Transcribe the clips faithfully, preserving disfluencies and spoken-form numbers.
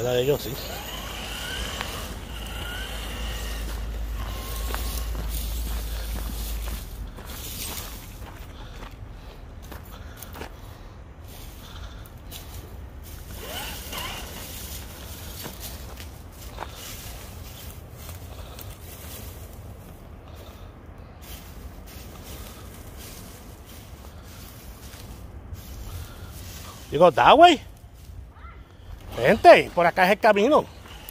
la de ellos sí. Digo, da, güey. Vente, por acá es el camino.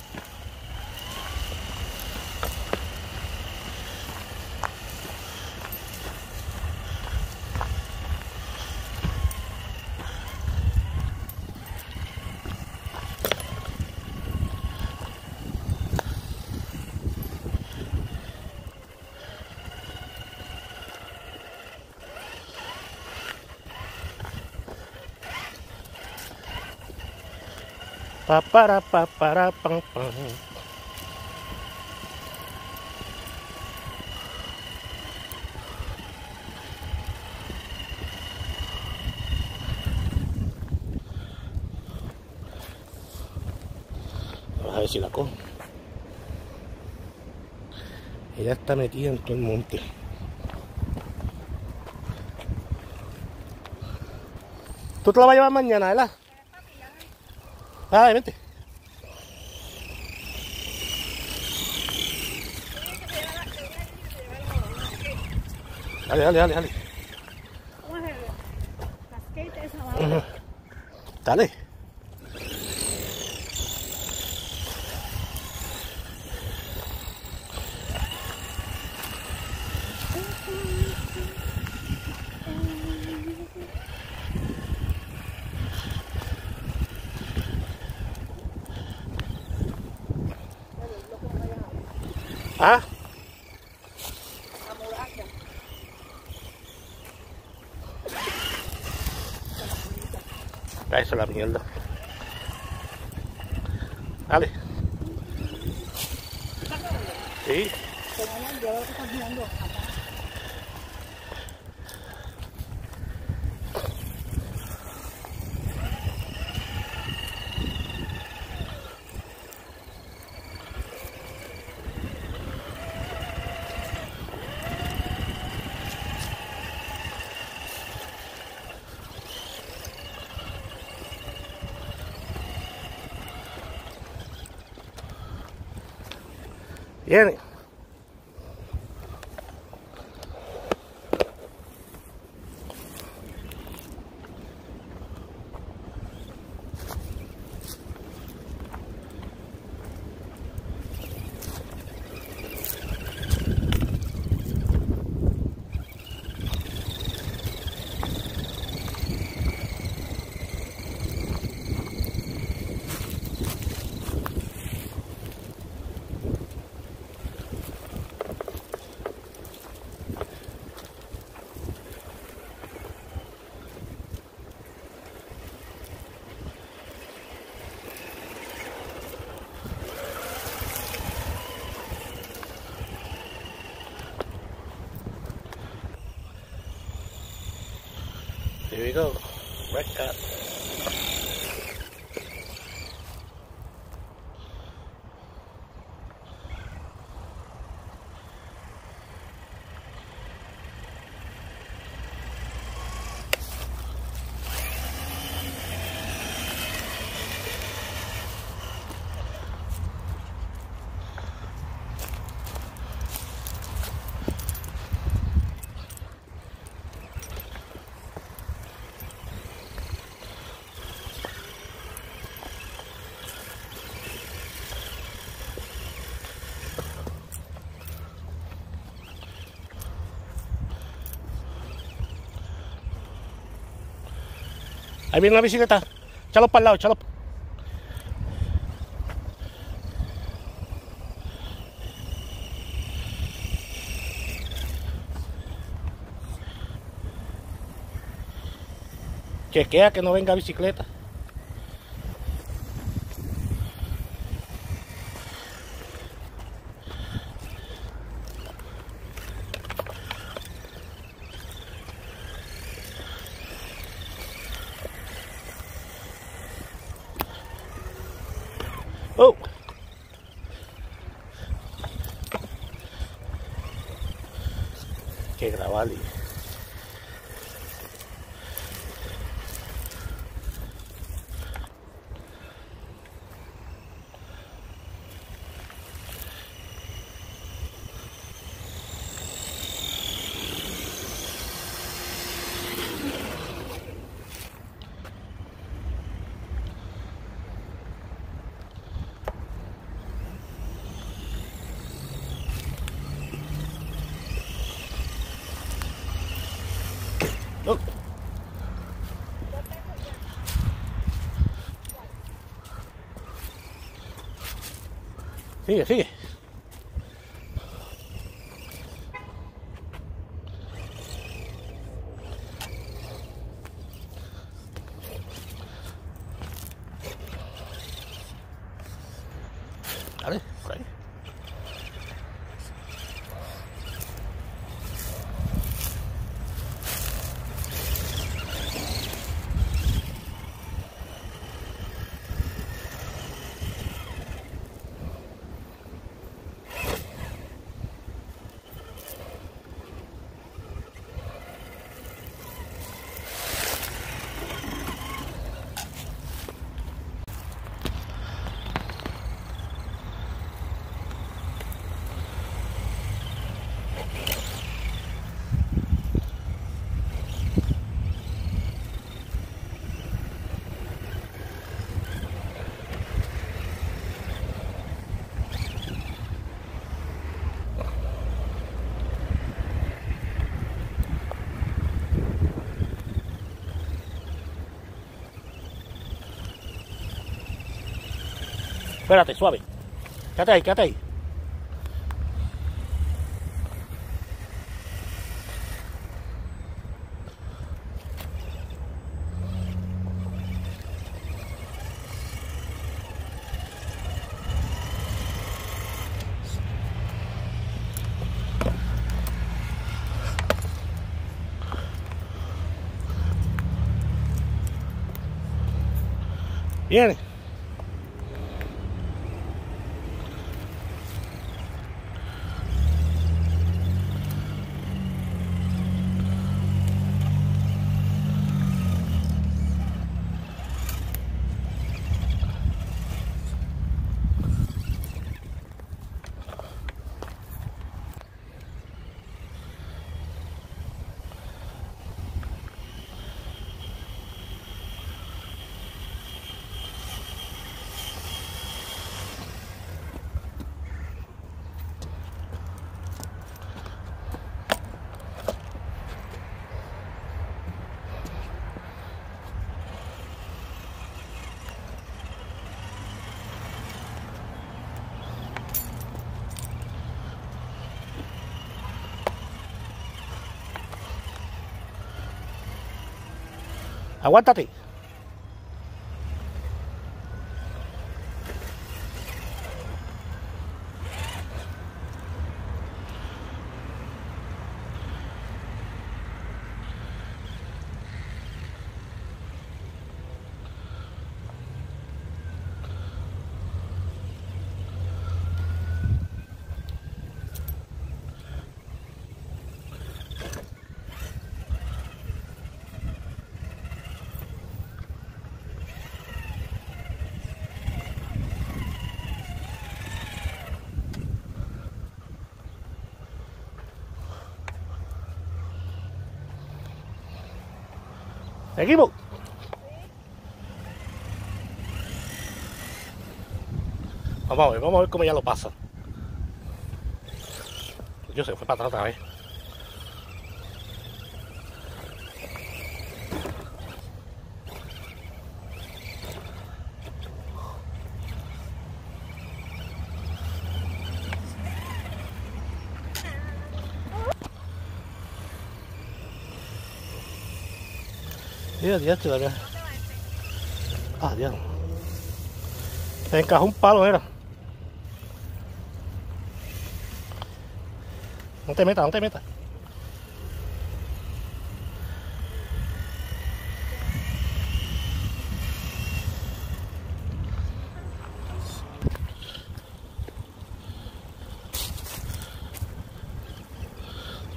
Pa para pa para pam pam. Vamos a ver si la cojo. Ella está metida en todo el monte. ¿Tú te la vas a llevar mañana, verdad? Dale, vente. Dale, dale, dale, dale. ¿Cómo es el casquete esa madre? Uh-huh. Dale. ¿Ah? Eso es la mierda. Dale. Sí. Viene. Here we go. Red cat. Ahí viene la bicicleta. Échalo para el lado, échalo. Chequea que no venga bicicleta. que grabar. Y... Oh. Sigue, sigue. Dale, por ahí. Espérate, suave. Quédate ahí, quédate ahí. Viene. Aguántate. Seguimos. Vamos a ver, vamos a ver cómo ya lo pasa. Yo se fue para atrás otra vez. Dios, Dios, todavía. Ah, Dios. Se encajó un palo, era. No te metas, no te metas.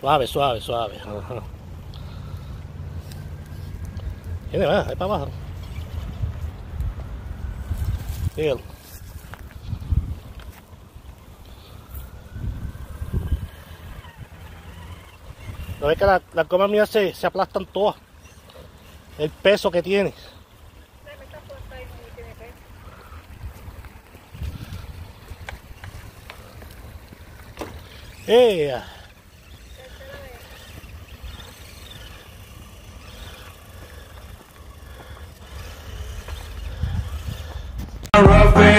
Suave, suave, suave. Ajá. Viene, va, ahí para abajo. Bien. ¿No ves que las la comas mías se, se aplastan todas? El peso que tiene. ¡Eh! Rough